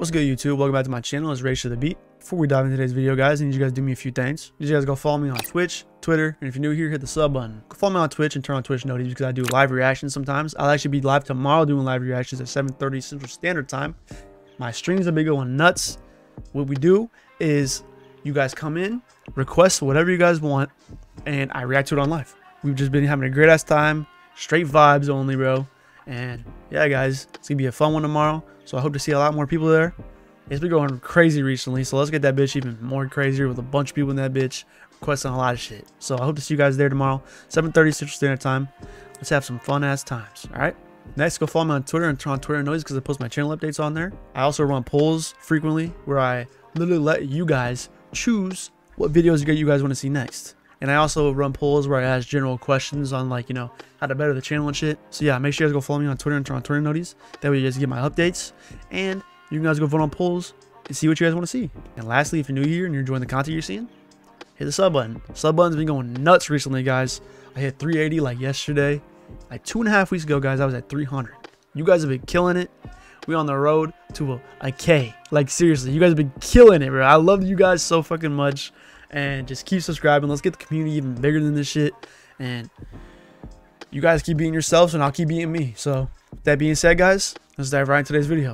What's good, YouTube? Welcome back to my channel. It's Race to the Beat. Before we dive into today's video, guys, I need you guys to do me a few things. I need you guys to go follow me on Twitch, Twitter, and if you're new here, hit the sub button. Go follow me on Twitch and turn on Twitch notifications because I do live reactions sometimes. I'll actually be live tomorrow doing live reactions at 7:30 Central Standard Time. My streams have been going nuts. What we do is you guys come in, request whatever you guys want, and I react to it on live. We've just been having a great ass time, straight vibes only, bro. And yeah, guys, it's gonna be a fun one tomorrow. So I hope to see a lot more people there. It's been going crazy recently, so let's get that bitch even more crazier with a bunch of people in that bitch requesting a lot of shit. So I hope to see you guys there tomorrow, 7:30 Central Standard Time. Let's have some fun ass times. All right. Next, go follow me on Twitter and turn on Twitter noise because I post my channel updates on there. I also run polls frequently where I literally let you guys choose what videos you guys want to see next. And I also run polls where I ask general questions on, like, you know, how to better the channel and shit. So yeah, make sure you guys go follow me on Twitter and turn on Twitter notices. That way you guys get my updates. And you guys go vote on polls and see what you guys want to see. And lastly, if you're new here and you're enjoying the content you're seeing, hit the sub button. Sub button's been going nuts recently, guys. I hit 380 like yesterday. Like 2.5 weeks ago, guys, I was at 300. You guys have been killing it. We on the road to a K. Like, seriously, you guys have been killing it, bro. I love you guys so fucking much. And just keep subscribing. Let's get the community even bigger than this shit. And you guys keep being yourselves and I'll keep being me. So with that being said, guys, let's dive right into today's video.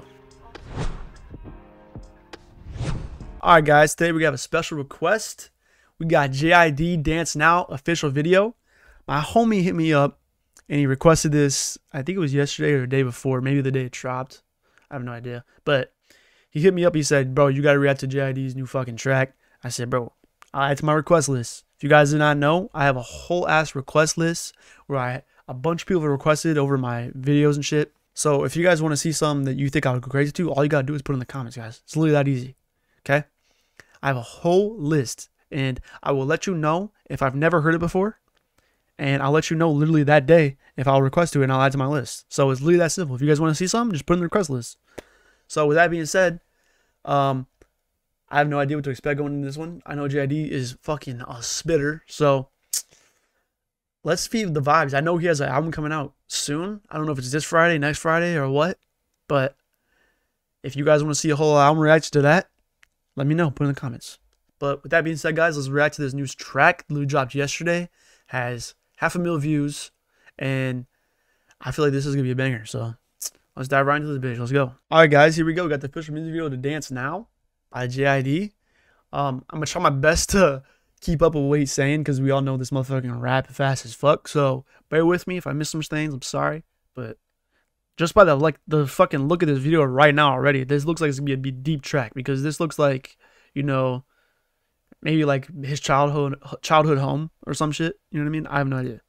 Alright, guys, today we have a special request. We got JID Dance Now official video. My homie hit me up and he requested this. I think it was yesterday or the day before, maybe the day it dropped. I have no idea. But he hit me up. He said, bro, you got to react to JID's new fucking track. I said, bro, I'll add to my request list. If you guys did not know, I have a whole ass request list where a bunch of people have requested over my videos and shit. So if you guys want to see something that you think I would go crazy to, all you got to do is put in the comments, guys. It's literally that easy. Okay? I have a whole list and I will let you know if I've never heard it before. And I'll let you know literally that day if I'll request to it and I'll add to my list. So it's literally that simple. If you guys want to see something, just put it in the request list. So with that being said, I have no idea what to expect going into this one. I know JID is fucking a spitter. So let's feed the vibes. I know he has an album coming out soon. I don't know if it's this Friday, next Friday, or what. But if you guys want to see a whole album reaction to that, let me know. Put it in the comments. But with that being said, guys, let's react to this new track. Literally dropped yesterday. Has 500,000 views. And I feel like this is going to be a banger. So let's dive right into this bitch. Let's go. All right, guys. Here we go. We got the official music video to Dance Now by JID. I'm gonna try my best to keep up with what he's saying because we all know this motherfucker can rap fast as fuck. So bear with me if I miss some things. I'm sorry, but just by the fucking look at this video right now already, this looks like it's gonna be a deep track because this looks like, you know, maybe like his childhood home or some shit. You know what I mean? I have no idea.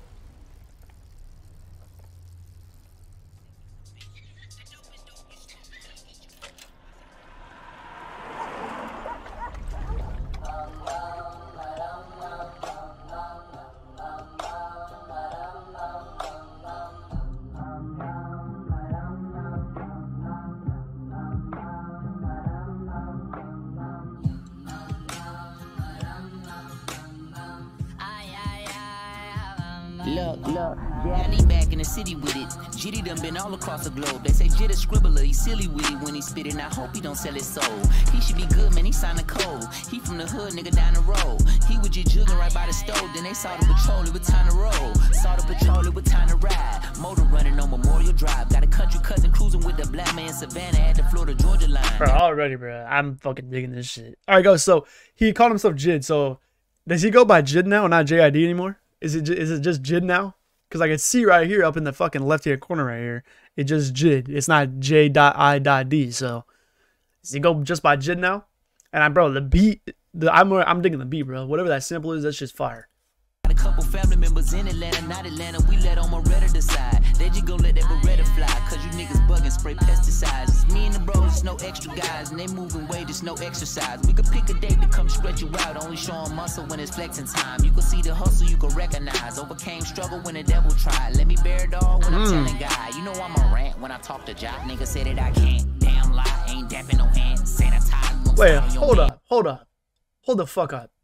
Look, JID back in the city with it. JID done been all across the globe. They say JID a scribbler, he silly with it when he spit it. I hope he don't sell his soul. He should be good, man, he signed a code. He from the hood, nigga, down the road. He was just jugging right by the stove. Then they saw the patrol, it was time to roll. Saw the patrol, it was time to ride. Motor running on Memorial Drive. Got a country cousin cruising with the black man Savannah at the Florida-Georgia line. Bro, already, bro, I'm fucking digging this shit. All right, guys, so he called himself JID. So does he go by JID now, not JID anymore? Is it just JID now? Because I can see right here up in the fucking left-hand corner right here, it just JID. It's not J.I.D. So does he go just by JID now? And bro, the beat, I'm digging the beat, bro. Whatever that sample is, that's just fire. Got a couple family members in Atlanta, not Atlanta. We let on Moretta decide. They just gon' let that Beretta fly. Cause you niggas bugging, spray pesticides. It's me and the bros, just no extra guys. And they moving weight, just no exercise. We could pick a date to come stretch you out. Only showing muscle when it's flexing time. You can see the hustle, you can recognize. Overcame struggle when the devil tried. Let me bear it all when I'm telling God. You know I'm a rant when I talk to Jock. Nigga said that I can't. Damn lie, ain't dapping no hand. Sanitize. Wait, hold up. Hold the fuck up.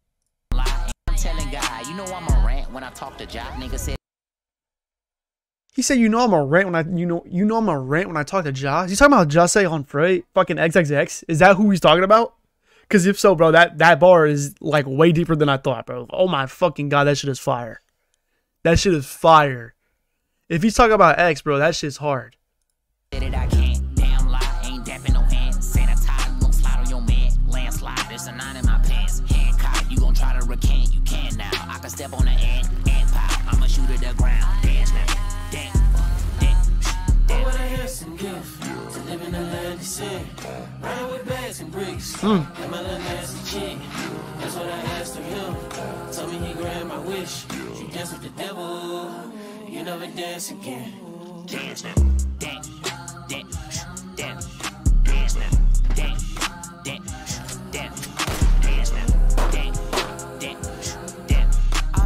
Telling God, you know I'm a rant when I talk to Jock. Nigga said He said, you know I'm a rant when I'm a rant when I talk to Josh. He's talking about Just on Frey, fucking XXX. Is that who he's talking about? Because if so, bro, that bar is like way deeper than I thought, bro. Oh my fucking god, that shit is fire. That shit is fire. If he's talking about X, bro, that shit's hard. I can't, damn lie, ain't dapping no hand. Sanitize, gon' slide on your man. Landslide, there's a 9 in my pants. Hand cocked, you gon' try to recant, you can now. I can step on the ant pop, I'ma shoot at the ground. Dance now, dance, dance. What a handsome gift to live in the land of sin. Running with bags and bricks. Got my little nasty chick. That's what I asked of him. Told me he grabbed my wish. She danced with the devil. You never dance again. Dance now, dance, dance, dance, dance now, dance, dance, dance, dance now, dance, dance, dance.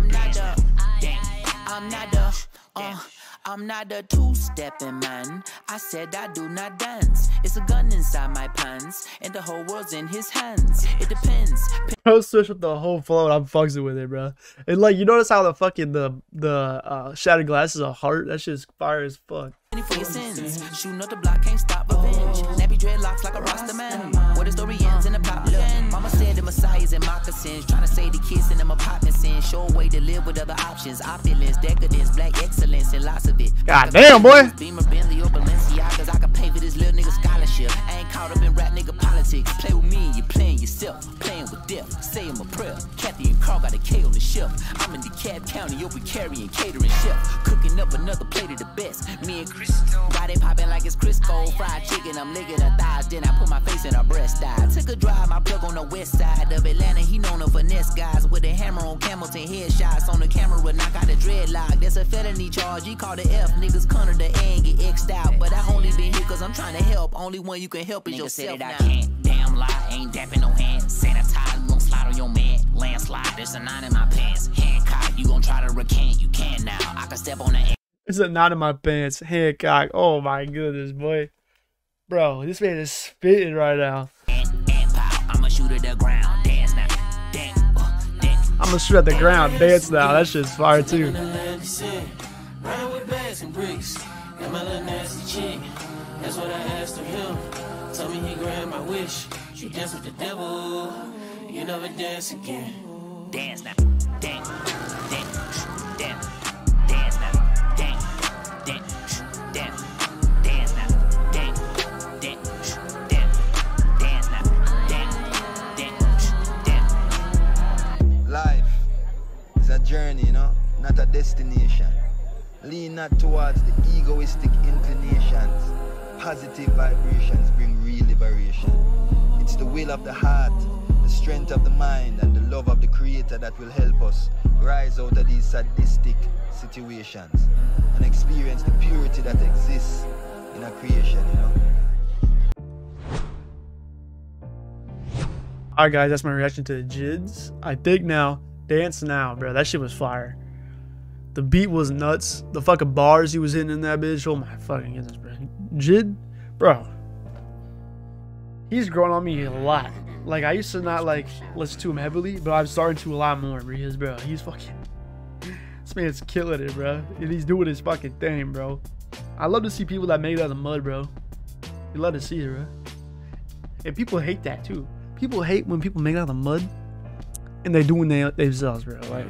I'm not the two-stepping man. I said I do not dance. It's a gun inside my pants, and the whole world's in his hands. It depends. Bro, switch up the whole flow and I'm fucking with it, bro. And like, you notice how the fucking the shattered glass is a heart? That shit's fire as fuck. For your sins, shooting up the block, can't stop revenge. Nappy dreadlocks like a Rasta man. Where the story ends in the pop. Mama said the Messiah's in moccasins, trying to say the kids in them apartment sin. Show a way to live with other options. Opulence, decadence, black excellence, and lots of it. God damn, boy. Beamer, Bentley, or Balenciagas, I can pay for this little nigga scholarship. I ain't caught up in rap nigga politics. Play with me, you're playing yourself. Playing with death, saying my prayer. Kathy and Carl got a K on the shelf. I'm in DeKalb County, over carrying catering chef. Cooking up another plate of the best. Me and Chris, why they popping like it's Crisco? Fried chicken, I'm licking her thighs. Then I put my face in her breast. I took a drive, my plug on the west side of Atlanta. He known to finesse guys with a hammer on Hamilton headshots on the camera. Knock out the dreadlock. That's a felony charge. He called the F. Niggas corner the A and get X'd out. But I only been here cause I'm trying to help. Only one you can help is yourself. I can't, damn lie, ain't dapping no hand. Sanitize, gon' slide on your man. Landslide, there's a 9 in my pants. Hand cocked, you gon' try to recant, you can now. I can step on the It's a knot in my pants. Hancock. Oh my goodness, boy. Bro, this man is spitting right now. I'ma shoot at the ground. Dance now. Dance. I'ma shoot at the ground. Dance now. That shit's fire too. Running with bags and bricks. Got my little nasty chick. That's what I asked of him. Told me he grabbed my wish. You dance with the devil. You never dance again. Dance now. Dance. Dance. Dance. Dance now. Dance. Dance. Dance. Dance now. Dance. Dance. Dance. Dance now. Dance. Dance. Dance. Life is a journey, you know, not a destination. Lean not towards the egoistic inclinations. Positive vibrations bring real liberation. It's the will of the heart, the strength of the mind, and the love of the Creator that will help us rise out of these sadistic situations and experience the purity that exists in a creation, you know. Alright guys, that's my reaction to the JIDs. I think now, Dance Now, bro. That shit was fire. The beat was nuts. The fucking bars he was hitting in that bitch. Oh my fucking goodness, bro. JID, bro. He's grown on me a lot. Like, I used to not like listen to him heavily, but I'm starting to a lot more, because, bro, he's fucking, this man's killing it, bro. And he's doing his fucking thing, bro. I love to see people that made it out of the mud, bro. You love to see it, bro. And people hate that too. People hate when people make it out of the mud and they're doing themselves, bro. Like,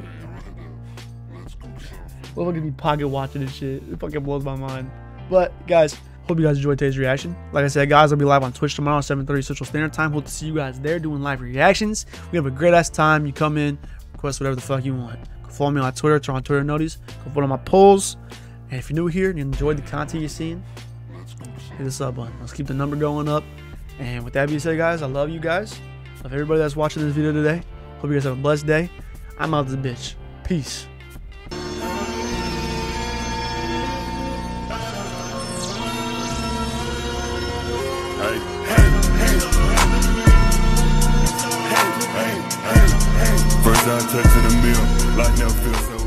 we're gonna be pocket watching this shit. It fucking blows my mind. But guys, hope you guys enjoyed today's reaction. Like I said, guys, I'll be live on Twitch tomorrow, 7:30 Central Standard Time. Hope to see you guys there doing live reactions. We have a great ass time. You come in, request whatever the fuck you want. Go follow me on Twitter, turn on Twitter notice. Go follow my polls. And if you're new here and you enjoyed the content you've seen, hit the sub button. Let's keep the number going up. And with that being said, guys, I love you guys. Love everybody that's watching this video today. Hope you guys have a blessed day. I'm out this bitch. Peace. First I touch in the mill, like never feel so